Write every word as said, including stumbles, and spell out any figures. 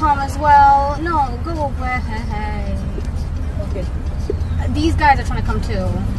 come as well. No, go away. Okay. These guys are trying to come too.